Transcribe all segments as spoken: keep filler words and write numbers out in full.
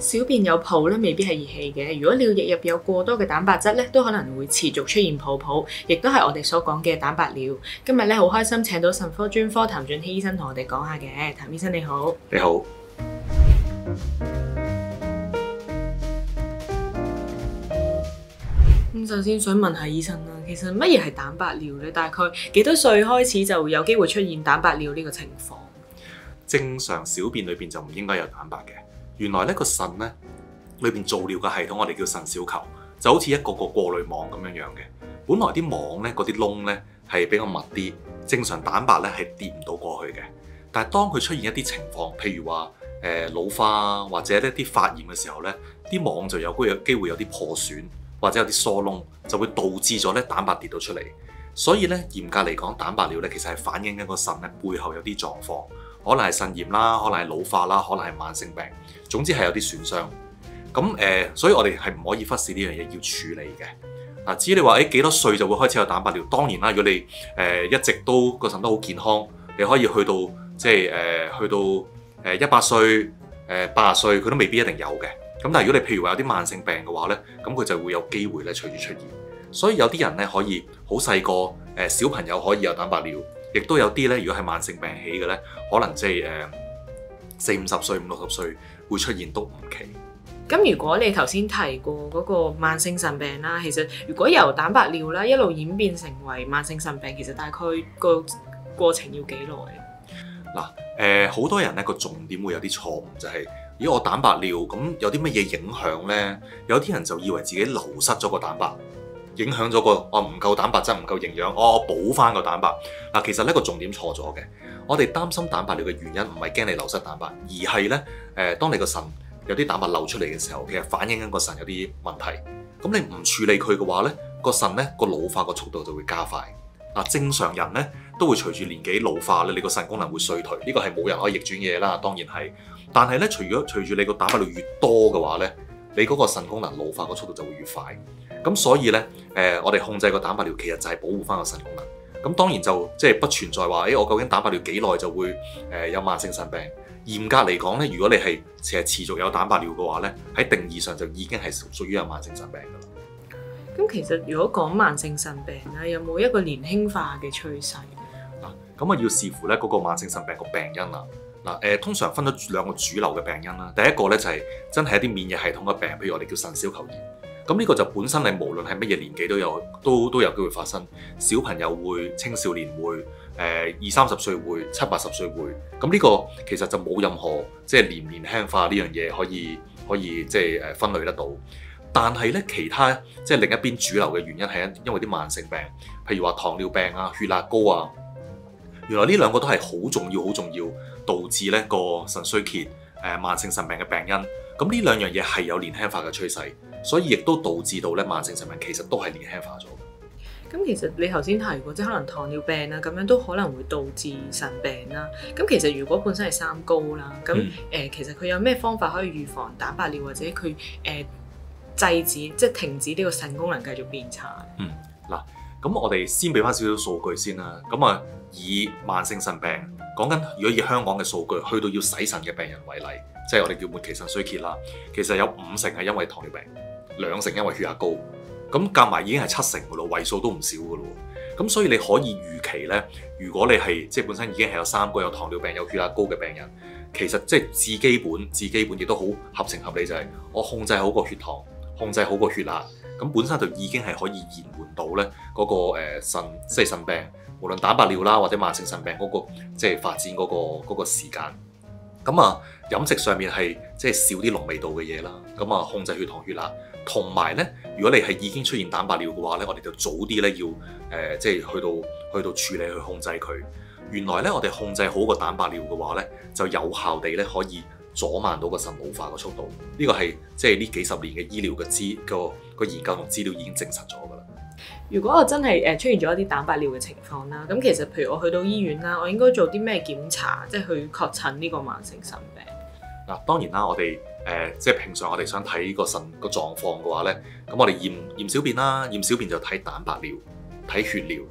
小便有泡咧，未必係熱氣嘅。如果尿液入有過多嘅蛋白質咧，都可能會持續出現泡泡，亦都係我哋所講嘅蛋白尿。今日咧好開心請到腎科專科譚俊希醫生同我哋講下嘅。譚醫生你好。 你好。 咁首先想問下醫生啦，其實乜嘢係蛋白尿咧？大概幾多歲開始就有機會出現蛋白尿呢個情況？ 正常小便裏邊就唔應該有蛋白嘅。原來呢個腎咧裏邊造尿嘅系統，我哋叫腎小球，就好似一個個過濾網咁樣樣嘅。本來啲網咧嗰啲窿咧係比較密啲，正常蛋白咧係跌唔到過去嘅。但係當佢出現一啲情況，譬如話誒、呃、老化或者一啲發炎嘅時候咧，啲網就有機會有啲破損或者有啲疏窿，就會導致咗咧蛋白跌到出嚟。所以咧嚴格嚟講，蛋白尿咧其實係反映緊個腎咧背後有啲狀況。可能係腎炎啦，可能係老化啦，可能係慢性病，總之係有啲損傷。咁誒、呃，所以我哋係唔可以忽視呢樣嘢，要處理嘅。嗱，至於你話誒幾多歲就會開始有蛋白尿，當然啦，如果你誒、呃、一直都個腎都好健康，你可以去到即係誒、呃、去到誒一百歲、誒八十歲，佢都未必一定有嘅。咁但係如果你譬如話有啲慢性病嘅話咧，咁佢就會有機會咧隨住出現。所以有啲人咧可以好細個誒小朋友可以有蛋白尿。亦都有啲咧，如果係慢性病起嘅咧，可能即係誒四五十歲、五六十歲會出現都唔奇。 咁如果你頭先提過嗰個慢性腎病啦，其實如果由蛋白尿啦一路演變成為慢性腎病，其實大概個過程要幾耐？ 嗱誒，好多人咧個重點會有啲錯誤，就係、是、如果我蛋白尿咁有啲乜嘢影響咧？有啲人就以為自己流失咗個蛋白。影響咗個我唔夠蛋白質，唔夠營養，我我補翻個蛋白。嗱，其實呢個重點錯咗嘅。我哋擔心蛋白尿嘅原因唔係驚你流失蛋白，而係咧誒，當你個腎有啲蛋白漏出嚟嘅時候，其實反映緊個腎有啲問題。咁你唔處理佢嘅話咧，個腎咧個老化個速度就會加快。嗱，正常人咧都會隨住年紀老化咧，你個腎功能會衰退。呢個係冇人可以逆轉嘅嘢啦，當然係。但係咧，除咗隨住你個蛋白尿越多嘅話咧，你嗰個腎功能老化個速度就會越快。咁所以咧，誒、呃，我哋控制個蛋白尿其實就係保護翻個腎功能。咁當然就即係、就是、不存在話，誒、欸，我究竟蛋白尿幾耐就會誒、呃、有慢性腎病？嚴格嚟講咧，如果你係成日持續有蛋白尿嘅話咧，喺定義上就已經係屬於有慢性腎病噶啦。 咁其實如果講慢性腎病咧，有冇一個年輕化嘅趨勢？ 嗱，咁啊要視乎咧嗰個慢性腎病個病因啦。嗱，誒，通常分咗兩個主流嘅病因啦。第一個咧就係真係一啲免疫系統嘅病，譬如我哋叫腎小球炎。咁呢個就本身你無論係乜嘢年紀都有，都都有機會發生。小朋友會，青少年會，誒二三十歲會，七八十歲會。咁呢個其實就冇任何即係年唔年輕化呢樣嘢可以可以即係誒分類得到。但係咧其他即係另一邊主流嘅原因係因因為啲慢性病，譬如話糖尿病啊、血壓高啊。原來呢兩個都係好重要、好重要，導致咧個腎衰竭、誒慢性腎病嘅病因。咁呢兩樣嘢係有年輕化嘅趨勢。所以亦都導致到咧慢性腎病其實都係年輕化咗嘅。 咁其實你頭先提過，即係可能糖尿病啦，咁樣都可能會導致腎病啦。咁其實如果本身係三高啦，咁誒、嗯呃、其實佢有咩方法可以預防蛋白尿或者佢誒、呃、制止即係停止呢個腎功能繼續變差？ 嗯，嗱，咁我哋先俾翻少少數據先啦。咁啊，以慢性腎病講緊，如果以香港嘅數據去到要洗腎嘅病人為例，即係我哋叫末期腎衰竭啦，其實有五成係因為糖尿病。兩成因為血壓高，咁夾埋已經係七成噶咯，位數都唔少噶咯。咁所以你可以預期咧，如果你係即係本身已經係有三高、有糖尿病、有血壓高嘅病人，其實即係至基本、至基本亦都好合情合理，就係我控制好個血糖，控制好個血壓，咁本身就已經係可以延緩到咧嗰個誒腎即係腎病，無論蛋白尿啦或者慢性腎病嗰個即係發展嗰個嗰個時間。咁啊，飲食上面係即係少啲濃味道嘅嘢啦，咁啊控制血糖血壓，同埋咧，如果你係已經出現蛋白尿嘅話咧，我哋就早啲咧要誒、呃、即係去到去到處理去控制佢。原來咧，我哋控制好個蛋白尿嘅話咧，就有效地咧可以阻慢到個腎老化嘅速度。呢、這個係即係呢幾十年嘅醫療嘅資個個研究同資料已經證實咗㗎啦。 如果我真係誒出現咗一啲蛋白尿嘅情況啦，咁其實譬如我去到醫院啦，我應該做啲咩檢查，即係去確診呢個慢性腎病？ 嗱，當然啦，我哋誒、呃、即係平常我哋想睇個腎個狀況嘅話咧，咁我哋驗驗小便啦，驗小便就睇蛋白尿、睇血尿。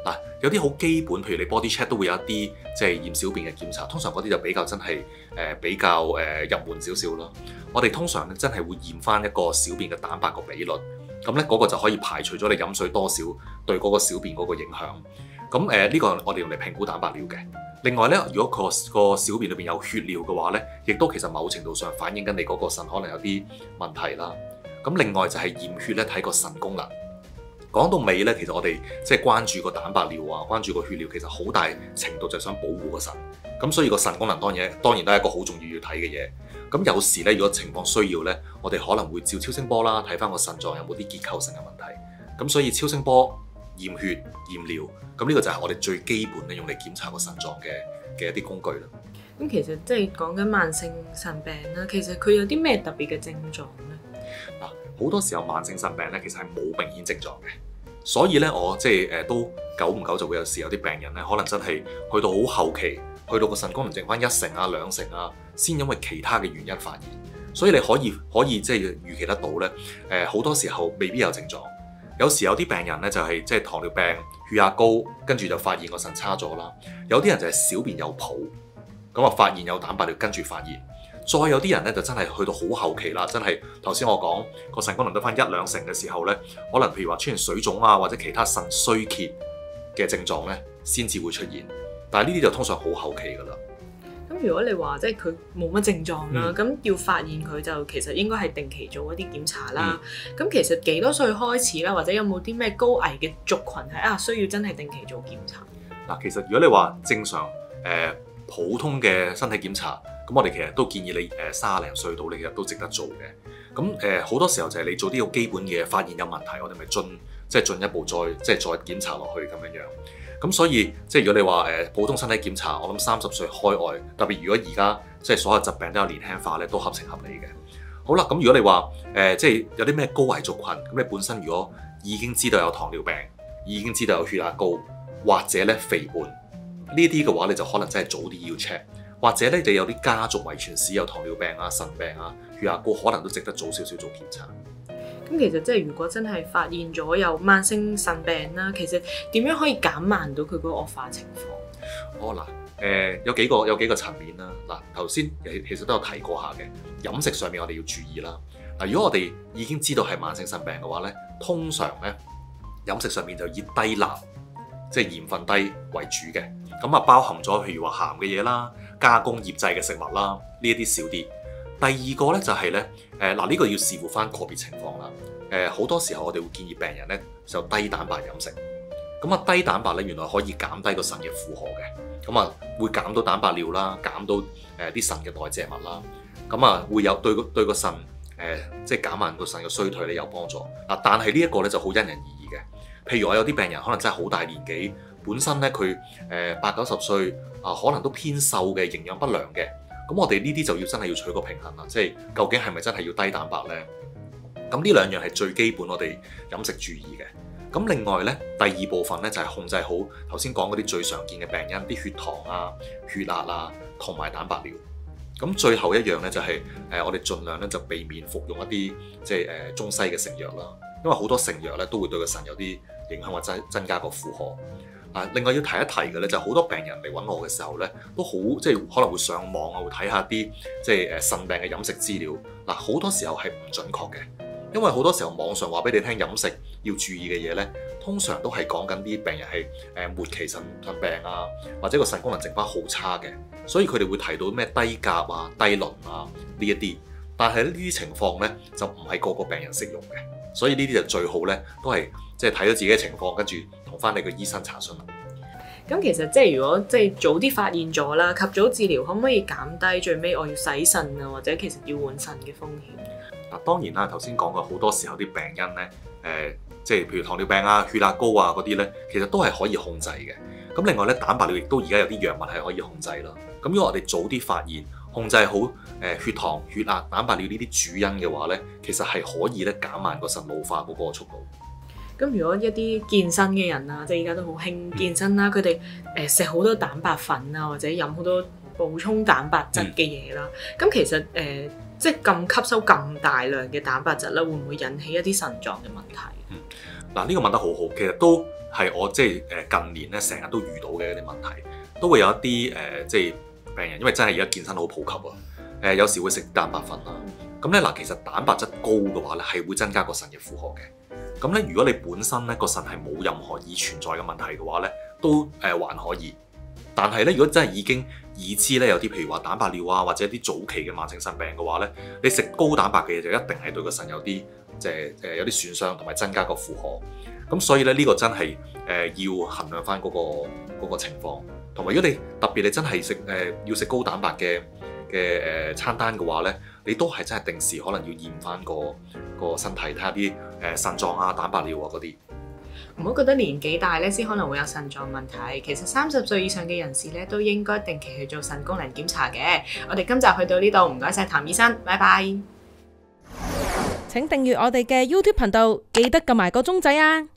嗱，有啲好基本，譬如你 body check 都會有一啲即係驗小便嘅檢查，通常嗰啲就比較真係誒、呃、比較誒、呃、入門少少咯。我哋通常咧真係會驗翻一個小便嘅蛋白個比率，咁咧嗰個就可以排除咗你飲水多少對嗰個小便嗰個影響。咁誒呢個我哋用嚟評估蛋白尿嘅。另外咧，如果個個小便裏邊有血尿嘅話咧，亦都其實某程度上反映緊你嗰個腎可能有啲問題啦。咁另外就係驗血咧，睇個腎功能。講到尾咧，其實我哋即係關注個蛋白尿啊，關注個血尿，其實好大程度就係想保護個腎。咁所以個腎功能當然當然都係一個好重要要睇嘅嘢。咁有時咧，如果情況需要咧，我哋可能會照超聲波啦，睇翻個腎臟有冇啲結構性嘅問題。咁所以超聲波、驗血、驗尿，咁呢個就係我哋最基本咧用嚟檢查個腎臟嘅嘅一啲工具啦。 咁其實即係講緊慢性腎病啦，其實佢有啲咩特別嘅症狀咧？ 嗱，好多時候慢性腎病咧，其實係冇明顯症狀嘅，所以咧我即係誒都久唔久就會有時有啲病人咧，可能真係去到好後期，去到個腎功能剩翻一成啊、兩成啊，先因為其他嘅原因發現。所以你可以可以即係預期得到咧，誒好多時候未必有症狀。有時有啲病人咧就係即係糖尿病、血壓高，跟住就發現個腎差咗啦。有啲人就係小便有泡，咁啊發現有蛋白尿，跟住發現。再有啲人咧就真係去到好後期啦，真係頭先我講個腎功能得翻一兩成嘅時候咧，可能譬如話出現水腫啊，或者其他腎衰竭嘅症狀咧，先至會出現。但係呢啲就通常好後期噶啦。 咁如果你話即係佢冇乜症狀啦，咁、嗯、要發現佢就其實應該係定期做一啲檢查啦。咁、嗯、其實幾多歲開始啦，或者有冇啲咩高危嘅族群係啊需要真係定期做檢查？ 嗱，其實如果你話正常誒、呃、普通嘅身體檢查，咁我哋其實都建議你誒三廿零歲到，你其實都值得做嘅。咁誒好多時候就係你做啲好基本嘅，發現有問題，我哋咪進即係進一步再即係再檢查落去咁樣樣。咁所以即係如果你話誒普通身體檢查，我諗三十歲開外，特別如果而家即係所有疾病都有年輕化咧，都合情合理嘅。好啦，咁如果你話誒、呃、即係有啲咩高危族群，咁你本身如果已經知道有糖尿病，已經知道有血壓高，或者咧肥胖呢啲嘅話，你就可能真係早啲要 check， 或者咧你有啲家族遺傳史有糖尿病啊、腎病啊、血壓高，可能都值得早少少做檢查。 咁其實即係如果真係發現咗有慢性腎病啦，其實點樣可以減慢到佢嗰個惡化情況？ 哦嗱，誒有幾個有幾個層面啦。嗱，頭先其實都有提過下嘅，飲食上面我哋要注意啦。嗱，如果我哋已經知道係慢性腎病嘅話咧，通常咧飲食上面就以低鈉，即係鹽分低為主嘅。咁啊包含咗譬如話鹹嘅嘢啦、加工醃製嘅食物啦，呢一啲少啲。第二個咧就係咧，誒嗱呢個要視乎翻個別情況啦。誒、呃、好多時候我哋會建議病人咧就低蛋白飲食。咁啊低蛋白咧原來可以減低個腎嘅負荷嘅，咁啊會減到蛋白尿啦，減到誒啲腎嘅代謝物啦。咁啊會有對個對個腎誒、呃、即係減慢個腎嘅衰退咧有幫助。嗱，但係呢一個咧就好因人而異嘅。譬如我有啲病人可能真係好大年紀，本身咧佢誒八九十歲啊，可能都偏瘦嘅，營養不良嘅。咁我哋呢啲就要真係要取個平衡啦，即係究竟係咪真係要低蛋白呢？咁呢兩樣係最基本我哋飲食注意嘅。咁另外呢，第二部分呢就係控制好頭先講嗰啲最常見嘅病因，啲血糖啊、血壓啊同埋蛋白尿。咁最後一樣呢，就係誒我哋盡量咧就避免服用一啲即係誒中西嘅成藥啦，因為好多成藥咧都會對個腎有啲影響或者增加個負荷。啊，另外要提一提嘅咧，就好多病人嚟揾我嘅時候咧，都好即係可能會上網啊，會睇下啲即係誒腎病嘅飲食資料。嗱，好多時候係唔準確嘅，因為好多時候網上話俾你聽飲食要注意嘅嘢咧，通常都係講緊啲病人係誒末期腎腎病啊，或者個腎功能剩翻好差嘅，所以佢哋會提到咩低鉀啊、低磷啊呢一啲。但係呢啲情況咧就唔係個個病人適用嘅，所以呢啲就最好咧都係即係睇咗自己嘅情況，跟住同翻你個醫生查詢。 咁其實即係如果即係早啲發現咗啦，及早治療，可唔可以減低最尾我要洗腎啊，或者其實要換腎嘅風險？ 嗱，當然啦，頭先講過好多時候啲病因咧，誒、呃，即係譬如糖尿病啊、血壓高啊嗰啲咧，其實都係可以控制嘅。咁另外咧，蛋白尿亦都而家有啲藥物係可以控制啦。咁如果我哋早啲發現，控制好誒血糖、血壓、蛋白尿呢啲主因嘅話咧，其實係可以咧減慢個腎老化嗰個速度。 咁如果一啲健身嘅人啊，即係而家都好興健身啦，佢哋誒食好多蛋白粉啊，或者飲好多補充蛋白質嘅嘢啦，咁、嗯、其實誒、呃、即係咁吸收咁大量嘅蛋白質咧，會唔會引起一啲腎臟嘅問題？ 嗯， 嗱，呢個問得好好，其實都係我即係誒近年咧成日都遇到嘅一啲問題，都會有一啲誒、呃、即係病人，因為真係而家健身好普及啊，誒、呃、有時會食蛋白粉啦，咁咧嗱，其實蛋白質高嘅話咧係會增加個腎嘅負荷嘅，咁咧如果你本身咧個腎係冇任何已存在嘅問題嘅話咧，都誒、呃、還可以，但係咧如果真係已經已知咧有啲譬如話蛋白尿啊或者啲早期嘅慢性腎病嘅話咧，你食高蛋白嘅嘢就一定係對個腎有啲即係誒有啲損傷同埋增加個負荷，咁所以咧呢個真係誒、呃、要衡量翻嗰、嗰個嗰個情況，同埋如果你特別你真係食誒要食高蛋白嘅嘅誒餐單嘅話咧，你都係真係定時可能要驗翻個個身體睇下啲誒腎臟啊、蛋白尿啊嗰啲。 唔好覺得年紀大咧先可能會有腎臟問題，其實三十歲以上嘅人士咧都應該定期去做腎功能檢查嘅。我哋今集去到呢度，唔該晒譚醫生，拜拜。 請訂閱我哋嘅 YouTube 頻道，記得撳埋個鐘仔啊！